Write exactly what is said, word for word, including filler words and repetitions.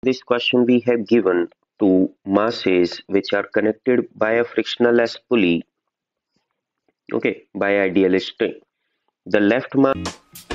this question we have given two masses which are connected by a frictionless pulley, okay, by ideal string. The left mass